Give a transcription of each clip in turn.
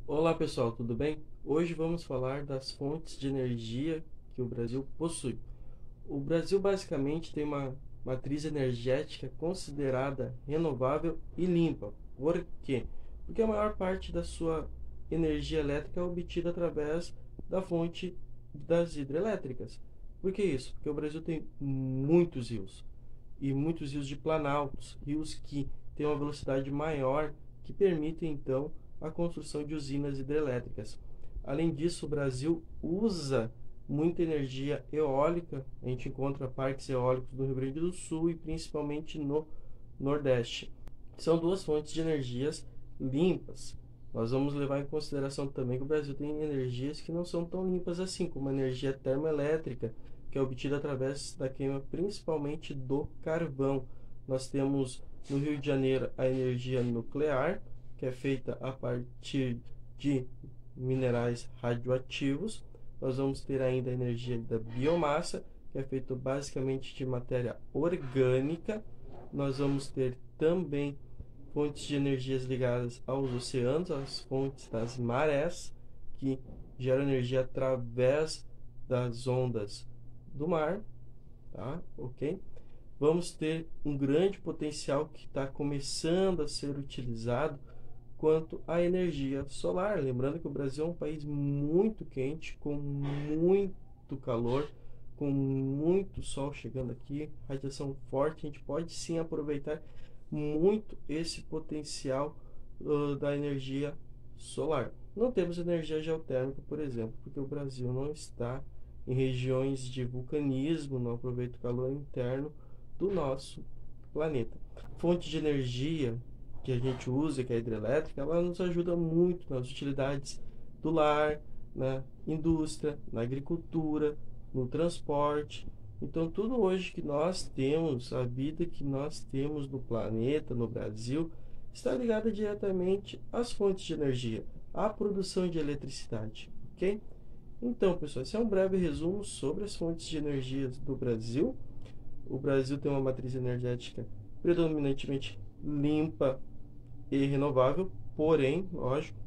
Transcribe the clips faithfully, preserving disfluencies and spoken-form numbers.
Olá pessoal, tudo bem? Hoje vamos falar das fontes de energia que o Brasil possui. O Brasil basicamente tem uma matriz energética considerada renovável e limpa. Por quê? Porque a maior parte da sua energia elétrica é obtida através da fonte das hidrelétricas. Por que isso? Porque o Brasil tem muitos rios e muitos rios de planaltos, rios que têm uma velocidade maior, que permitem então a construção de usinas hidrelétricas. Além disso, o Brasil usa muita energia eólica. A gente encontra parques eólicos no Rio Grande do Sul e principalmente no Nordeste. São duas fontes de energias limpas. Nós vamos levar em consideração também que o Brasil tem energias que não são tão limpas assim, como a energia termoelétrica, que é obtida através da queima principalmente do carvão. Nós temos no Rio de Janeiro a energia nuclear, que é feita a partir de minerais radioativos. Nós vamos ter ainda a energia da biomassa, que é feita basicamente de matéria orgânica. Nós vamos ter também fontes de energias ligadas aos oceanos, as fontes das marés, que geram energia através das ondas do mar, tá? Ok? Vamos ter um grande potencial que está começando a ser utilizado quanto à energia solar. Lembrando que o Brasil é um país muito quente, com muito calor, com muito sol chegando aqui, radiação forte. A gente pode sim aproveitar muito esse potencial uh, da energia solar. Não temos energia geotérmica, por exemplo, porque o Brasil não está em regiões de vulcanismo, não aproveita o calor interno do nosso planeta. Fonte de energia que a gente usa, que é a hidrelétrica, ela nos ajuda muito nas utilidades do lar, na indústria, na agricultura, no transporte. Então, tudo hoje que nós temos, a vida que nós temos no planeta, no Brasil, está ligada diretamente às fontes de energia, à produção de eletricidade, ok? Então, pessoal, esse é um breve resumo sobre as fontes de energia do Brasil. O Brasil tem uma matriz energética predominantemente limpa e renovável, porém, lógico,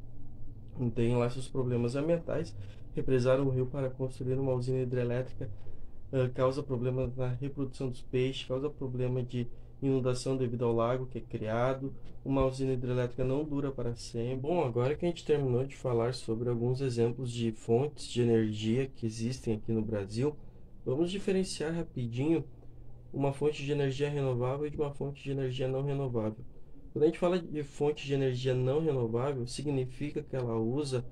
tem lá seus problemas ambientais. Represar um rio para construir uma usina hidrelétrica uh, causa problemas na reprodução dos peixes, causa problema de inundação devido ao lago que é criado. Uma usina hidrelétrica não dura para sempre. Bom, agora que a gente terminou de falar sobre alguns exemplos de fontes de energia que existem aqui no Brasil, vamos diferenciar rapidinho uma fonte de energia renovável de uma fonte de energia não renovável. Quando a gente fala de fonte de energia não renovável, significa que ela usa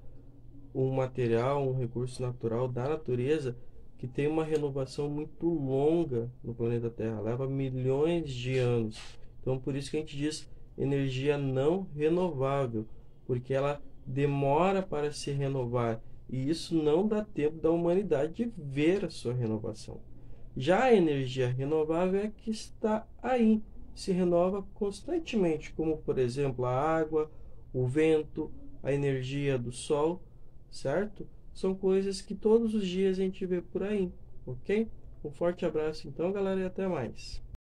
um material, um recurso natural da natureza que tem uma renovação muito longa no planeta Terra, leva milhões de anos. Então, por isso que a gente diz energia não renovável, porque ela demora para se renovar e isso não dá tempo da humanidade de ver a sua renovação. Já a energia renovável é que está aí, se renova constantemente, como por exemplo a água, o vento, a energia do sol, certo? São coisas que todos os dias a gente vê por aí, ok? Um forte abraço então, galera, e até mais.